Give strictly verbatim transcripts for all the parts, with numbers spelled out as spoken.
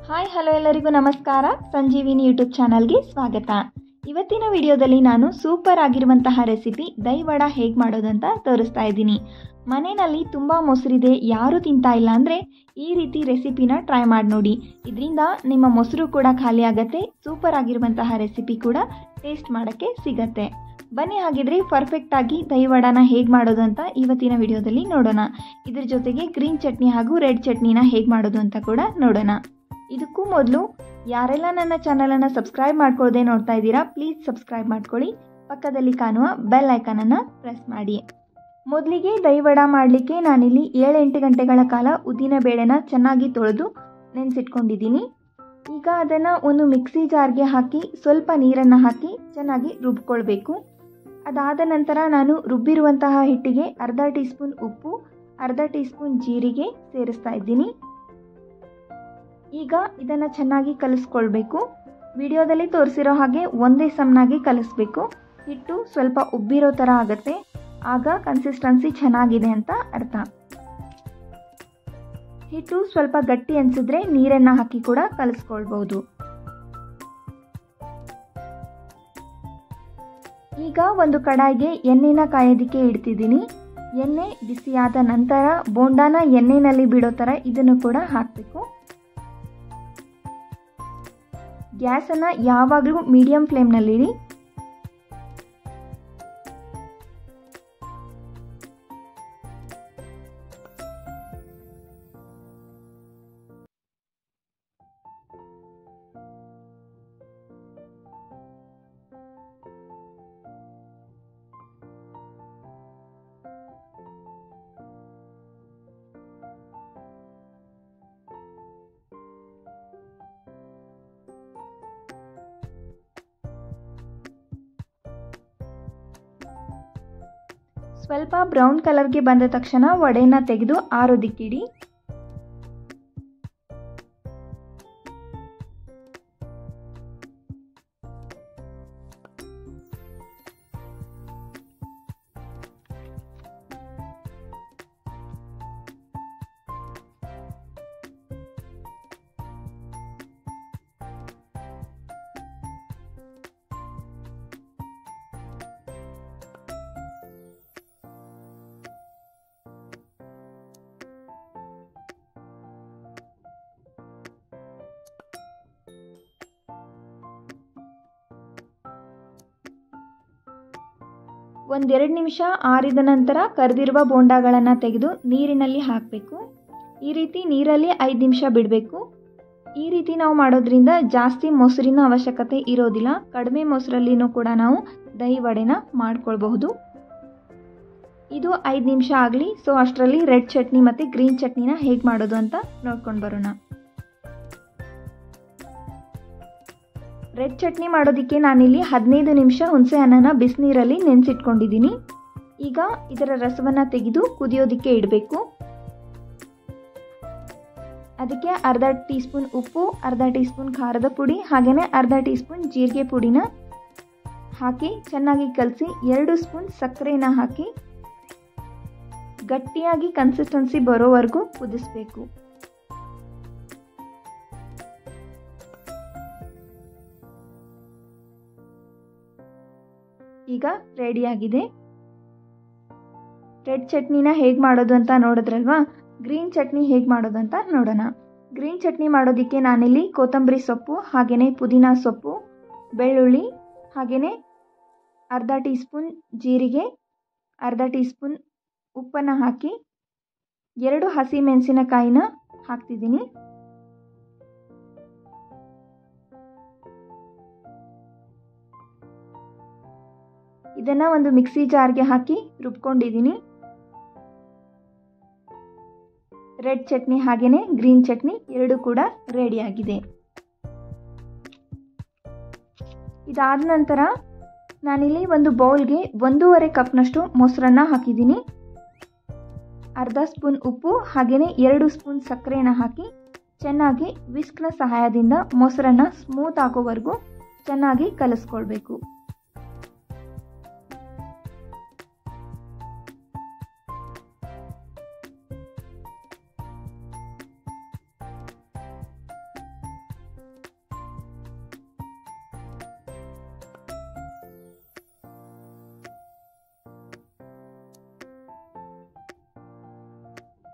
Hi hello ಎಲ್ಲರಿಗೂ ನಮಸ್ಕಾರ. ಸಂಜೀವಿನಿ YouTube ಚಾನಲ್ಗೆ ಸ್ವಾಗತ. ಇವತ್ತಿನ ವಿಡಿಯೋದಲ್ಲಿ ನಾನು ಸೂಪರ್ ಆಗಿರುವಂತಹ ರೆಸಿಪಿ ದಹಿ ವಡ ಹೇಗೆ ಮಾಡೋದಂತ ತೋರಿಸ್ತಾ ಇದ್ದೀನಿ. ಮನೆಯಲ್ಲಿ ತುಂಬ ಮೊಸರಿದೆ, ಯಾರೂ ತಿಂತಾ ಇಲ್ಲ ಅಂದರೆ ಈ ರೀತಿ ರೆಸಿಪಿನ ಟ್ರೈ ಮಾಡಿ ನೋಡಿ. ಇದರಿಂದ ನಿಮ್ಮ ಮೊಸರು ಕೂಡ ಖಾಲಿ ಆಗುತ್ತೆ, ಸೂಪರ್ ಆಗಿರುವಂತಹ ರೆಸಿಪಿ ಕೂಡ ಟೇಸ್ಟ್ ಮಾಡೋಕ್ಕೆ ಸಿಗತ್ತೆ. ಬನ್ನಿ ಹಾಗಿದ್ರೆ ಪರ್ಫೆಕ್ಟಾಗಿ ದಹಿ ವಡಾನ ಹೇಗೆ ಮಾಡೋದು ಅಂತ ಇವತ್ತಿನ ವಿಡಿಯೋದಲ್ಲಿ ನೋಡೋಣ. ಇದ್ರ ಜೊತೆಗೆ ಗ್ರೀನ್ ಚಟ್ನಿ ಹಾಗೂ ರೆಡ್ ಚಟ್ನಿನ ಹೇಗೆ ಮಾಡೋದು ಅಂತ ಕೂಡ ನೋಡೋಣ. ಇದಕ್ಕೂ ಮೊದಲು ಯಾರೆಲ್ಲ ನನ್ನ ಚಾನಲನ್ನು ಸಬ್ಸ್ಕ್ರೈಬ್ ಮಾಡ್ಕೊಳ್ಳದೆ ನೋಡ್ತಾ ಇದ್ದೀರಾ, ಪ್ಲೀಸ್ ಸಬ್ಸ್ಕ್ರೈಬ್ ಮಾಡ್ಕೊಳ್ಳಿ. ಪಕ್ಕದಲ್ಲಿ ಕಾಣುವ ಬೆಲ್ ಐಕನನ್ನು ಪ್ರೆಸ್ ಮಾಡಿ. ಮೊದಲಿಗೆ ದಹಿ ವಡ ಮಾಡಲಿಕ್ಕೆ ನಾನಿಲ್ಲಿ ಏಳು ಎಂಟು ಗಂಟೆಗಳ ಕಾಲ ಉದ್ದಿನ ಬೇಳೆನ ಚೆನ್ನಾಗಿ ತೊಳೆದು ನೆನೆಸಿಟ್ಕೊಂಡಿದ್ದೀನಿ. ಈಗ ಅದನ್ನು ಒಂದು ಮಿಕ್ಸಿ ಜಾರ್ಗೆ ಹಾಕಿ ಸ್ವಲ್ಪ ನೀರನ್ನು ಹಾಕಿ ಚೆನ್ನಾಗಿ ರುಬ್ಕೊಳ್ಬೇಕು. ಅದಾದ ನಂತರ ನಾನು ರುಬ್ಬಿರುವಂತಹ ಹಿಟ್ಟಿಗೆ ಅರ್ಧ ಟೀ ಸ್ಪೂನ್ ಉಪ್ಪು, ಅರ್ಧ ಟೀ ಸ್ಪೂನ್ ಜೀರಿಗೆ ಸೇರಿಸ್ತಾ ಇದ್ದೀನಿ. ಈಗ ಇದನ್ನು ಚೆನ್ನಾಗಿ ಕಲಿಸ್ಕೊಳ್ಬೇಕು. ವಿಡಿಯೋದಲ್ಲಿ ತೋರಿಸಿರೋ ಹಾಗೆ ಒಂದೇ ಸಮನಾಗಿ ಕಲಿಸ್ಬೇಕು. ಹಿಟ್ಟು ಸ್ವಲ್ಪ ಉಬ್ಬಿರೋ ಥರ ಆಗುತ್ತೆ, ಆಗ ಕನ್ಸಿಸ್ಟೆನ್ಸಿ ಚೆನ್ನಾಗಿದೆ ಅಂತ ಅರ್ಥ. ಹಿಟ್ಟು ಸ್ವಲ್ಪ ಗಟ್ಟಿ ಅನಿಸಿದ್ರೆ ನೀರನ್ನು ಹಾಕಿ ಕೂಡ ಕಲಿಸ್ಕೊಳ್ಬಹುದು. ಈಗ ಒಂದು ಕಡಾಯಿಗೆ ಎಣ್ಣೆನ ಕಾಯೋದಕ್ಕೆ ಇಡ್ತಿದ್ದೀನಿ. ಎಣ್ಣೆ ಬಿಸಿಯಾದ ನಂತರ ಬೋಂಡಾನ ಎಣ್ಣೆನಲ್ಲಿ ಬಿಡೋ ಥರ ಇದನ್ನು ಕೂಡ ಹಾಕಬೇಕು. ಗ್ಯಾಸನ್ನು ಯಾವಾಗಲೂ ಮೀಡಿಯಂ ಫ್ಲೇಮ್ನಲ್ಲಿಡಿ. ಸ್ವಲ್ಪ ಬ್ರೌನ್ ಕಲರ್ಗೆ ಬಂದ ತಕ್ಷಣ ವಡೆನ ತೆಗೆದು ಆರೋದಿಕ್ಕಿಡಿ. ಒಂದೆರಡು ನಿಮಿಷ ಆರಿದ ನಂತರ ಕರೆದಿರುವ ಬೋಂಡಾಗಳನ್ನು ತೆಗೆದು ನೀರಿನಲ್ಲಿ ಹಾಕಬೇಕು. ಈ ರೀತಿ ನೀರಲ್ಲಿ ಐದು ನಿಮಿಷ ಬಿಡಬೇಕು. ಈ ರೀತಿ ನಾವು ಮಾಡೋದ್ರಿಂದ ಜಾಸ್ತಿ ಮೊಸರಿನ ಅವಶ್ಯಕತೆ ಇರೋದಿಲ್ಲ. ಕಡಿಮೆ ಮೊಸರಲ್ಲಿನೂ ಕೂಡ ನಾವು ದಹಿ ವಡೆನ ಮಾಡ್ಕೊಳ್ಬಹುದು. ಇದು ಐದು ನಿಮಿಷ ಆಗಲಿ. ಸೊ ಅಷ್ಟರಲ್ಲಿ ರೆಡ್ ಚಟ್ನಿ ಮತ್ತು ಗ್ರೀನ್ ಚಟ್ನಿನ ಹೇಗೆ ಮಾಡೋದು ಅಂತ ನೋಡ್ಕೊಂಡು ಬರೋಣ. ರೆಡ್ ಚಟ್ನಿ ಮಾಡೋದಕ್ಕೆ ನಾನಿಲ್ಲಿ ಹದಿನೈದು ನಿಮಿಷ ಹುಣಸೆ ಹಣ್ಣನ್ನು ಬಿಸಿನೀರಲ್ಲಿ ನೆನೆಸಿಟ್ಕೊಂಡಿದ್ದೀನಿ. ಈಗ ಇದರ ರಸವನ್ನು ತೆಗೆದು ಕುದಿಯೋದಕ್ಕೆ ಇಡಬೇಕು. ಅದಕ್ಕೆ ಅರ್ಧ ಟೀ ಸ್ಪೂನ್ ಉಪ್ಪು, ಅರ್ಧ ಟೀ ಸ್ಪೂನ್ ಖಾರದ ಪುಡಿ, ಹಾಗೆಯೇ ಅರ್ಧ ಟೀ ಸ್ಪೂನ್ ಜೀರಿಗೆ ಪುಡಿನ ಹಾಕಿ ಚೆನ್ನಾಗಿ ಕಲಸಿ ಎರಡು ಸ್ಪೂನ್ ಸಕ್ಕರೆನ ಹಾಕಿ ಗಟ್ಟಿಯಾಗಿ ಕನ್ಸಿಸ್ಟೆನ್ಸಿ ಬರೋವರೆಗೂ ಕುದಿಸ್ಬೇಕು. ಈಗ ರೆಡಿಯಾಗಿದೆ. ರೆಡ್ ಚಟ್ನಿನ ಹೇಗೆ ಮಾಡೋದು ಅಂತ ನೋಡಿದ್ರಲ್ವಾ, ಗ್ರೀನ್ ಚಟ್ನಿ ಹೇಗೆ ಮಾಡೋದು ಅಂತ ನೋಡೋಣ. ಗ್ರೀನ್ ಚಟ್ನಿ ಮಾಡೋದಕ್ಕೆ ನಾನಿಲ್ಲಿ ಕೊತ್ತಂಬರಿ ಸೊಪ್ಪು, ಹಾಗೆಯೇ ಪುದೀನ ಸೊಪ್ಪು, ಬೆಳ್ಳುಳ್ಳಿ, ಹಾಗೆಯೇ ಅರ್ಧ ಟೀ ಸ್ಪೂನ್ ಜೀರಿಗೆ, ಅರ್ಧ ಟೀ ಸ್ಪೂನ್ ಉಪ್ಪನ್ನು ಹಾಕಿ ಎರಡು ಹಸಿ ಮೆಣಸಿನಕಾಯಿನ ಹಾಕ್ತಿದ್ದೀನಿ. ಇದನ್ನು ಒಂದು ಮಿಕ್ಸಿ ಜಾರ್ಗೆ ಹಾಕಿ ರುಬ್ಕೊಂಡಿದ್ದೀನಿ. ರೆಡ್ ಚಟ್ನಿ ಹಾಗೆಯೇ ಗ್ರೀನ್ ಚಟ್ನಿ ಎರಡು ಕೂಡ ರೆಡಿಯಾಗಿದೆ. ಇದಾದ ನಂತರ ನಾನಿಲ್ಲಿ ಒಂದು ಬೌಲ್ಗೆ ಒಂದೂವರೆ ಕಪ್ನಷ್ಟು ಮೊಸರನ್ನ ಹಾಕಿದ್ದೀನಿ. ಅರ್ಧ ಸ್ಪೂನ್ ಉಪ್ಪು ಹಾಗೆಯೇ ಎರಡು ಸ್ಪೂನ್ ಸಕ್ಕರೆನ ಹಾಕಿ ಚೆನ್ನಾಗಿ ವಿಸ್ಕ್ನ ಸಹಾಯದಿಂದ ಮೊಸರನ್ನ ಸ್ಮೂತ್ ಆಗೋವರೆಗೂ ಚೆನ್ನಾಗಿ ಕಲಿಸ್ಕೊಳ್ಬೇಕು.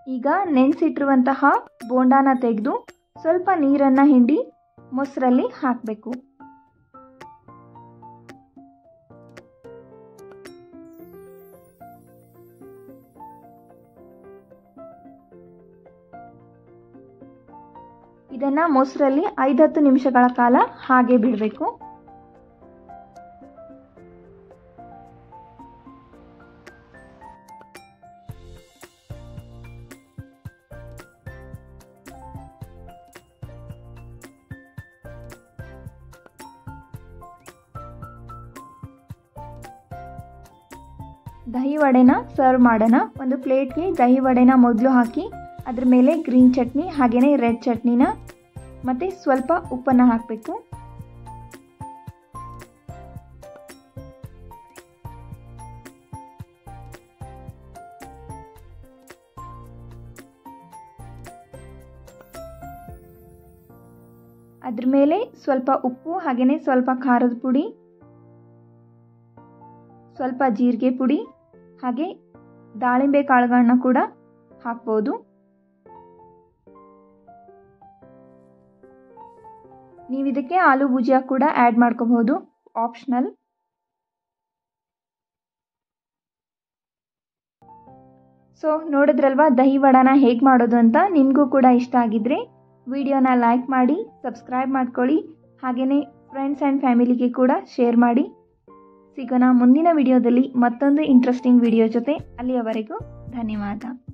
ಈಗ ನೆನೆಸಿಟ್ಟಿರುವಂತಹ ಬೋಂಡಾನ ತೆಗೆದು ಸ್ವಲ್ಪ ನೀರನ್ನು ಹಿಂಡಿ ಮೊಸರಲ್ಲಿ ಹಾಕಬೇಕು. ಇದನ್ನು ಮೊಸರಲ್ಲಿ ಐದು ಹತ್ತು ನಿಮಿಷಗಳ ಕಾಲ ಹಾಗೆ ಬಿಡಬೇಕು. ದಹಿ ವಡೆನ ಸರ್ವ್ ಮಾಡೋಣ. ಒಂದು ಪ್ಲೇಟ್ಗೆ ದಹಿ ವಡೆನ ಮೊದಲು ಹಾಕಿ ಅದ್ರ ಮೇಲೆ ಗ್ರೀನ್ ಚಟ್ನಿ ಹಾಗೆಯೇ ರೆಡ್ ಚಟ್ನಿನ ಮತ್ತು ಸ್ವಲ್ಪ ಉಪ್ಪನ್ನು ಹಾಕಬೇಕು. ಅದ್ರ ಮೇಲೆ ಸ್ವಲ್ಪ ಉಪ್ಪು ಹಾಗೆಯೇ ಸ್ವಲ್ಪ ಖಾರದ ಪುಡಿ, ಸ್ವಲ್ಪ ಜೀರಿಗೆ ಪುಡಿ ಹಾಗೆ ದಾಳಿಂಬೆ ಕಾಳುಗಳನ್ನ ಕೂಡ ಹಾಕ್ಬೋದು. ನೀವು ಇದಕ್ಕೆ ಆಲೂ ಭುಜಿಯಾ ಕೂಡ ಆ್ಯಡ್ ಮಾಡ್ಕೋಬಹುದು, ಆಪ್ಷನಲ್. ಸೊ ನೋಡಿದ್ರಲ್ವಾ ದಹಿ ವಡಾನ ಹೇಗೆ ಮಾಡೋದು ಅಂತ. ನಿಮಗೂ ಕೂಡ ಇಷ್ಟ ಆಗಿದ್ರೆ ವಿಡಿಯೋನ ಲೈಕ್ ಮಾಡಿ, ಸಬ್ಸ್ಕ್ರೈಬ್ ಮಾಡ್ಕೊಳ್ಳಿ, ಹಾಗೆಯೇ ಫ್ರೆಂಡ್ಸ್ ಆ್ಯಂಡ್ ಫ್ಯಾಮಿಲಿಗೆ ಕೂಡ ಶೇರ್ ಮಾಡಿ. ಸಿಗೋಣ ಮುಂದಿನ ವಿಡಿಯೋದಲ್ಲಿ ಮತ್ತೊಂದು ಇಂಟ್ರೆಸ್ಟಿಂಗ್ ವಿಡಿಯೋ ಜೊತೆ. ಅಲ್ಲಿಯವರೆಗೂ ಧನ್ಯವಾದ.